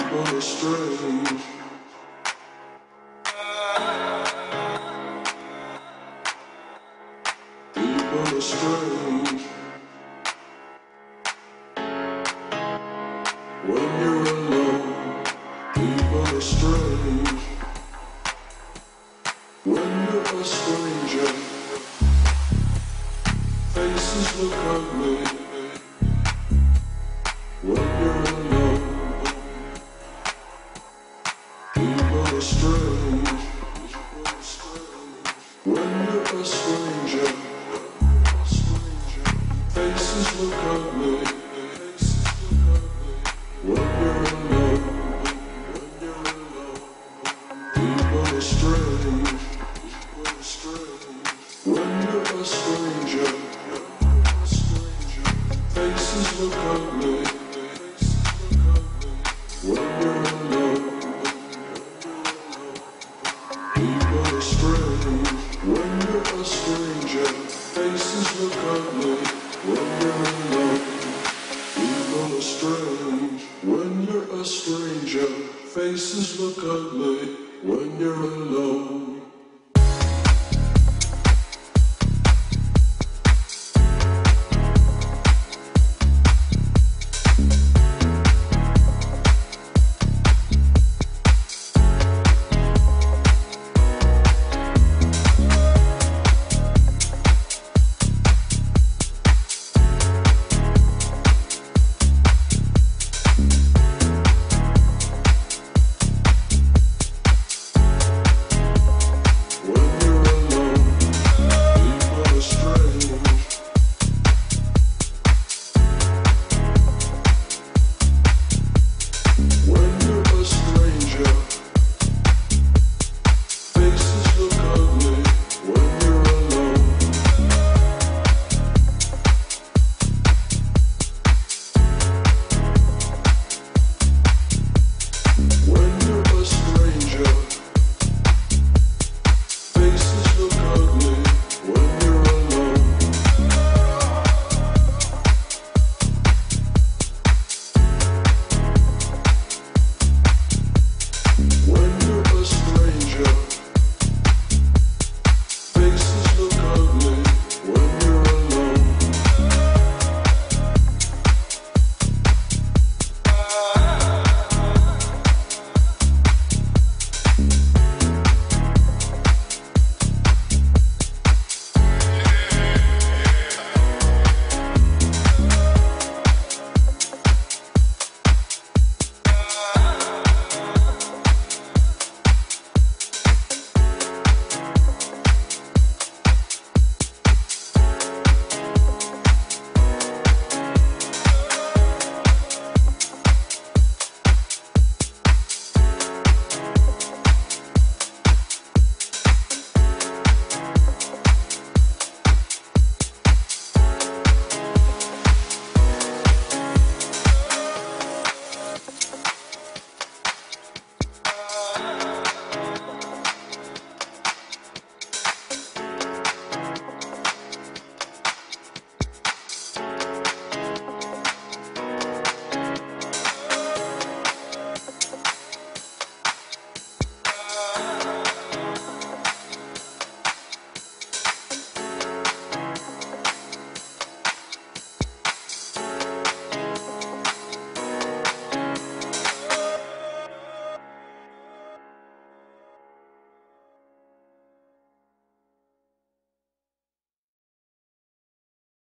People are strange. People are strange. When you're alone, people are strange. When you're a stranger, faces look ugly. When you're alone, people are strange. When you're a stranger, faces look ugly. When you're alone, people are strange. When you're a stranger, faces look ugly. When you're alone, people are strange. When you're a stranger, faces look ugly. When you're alone, people are strange. When you're a stranger, faces look ugly. When you're alone.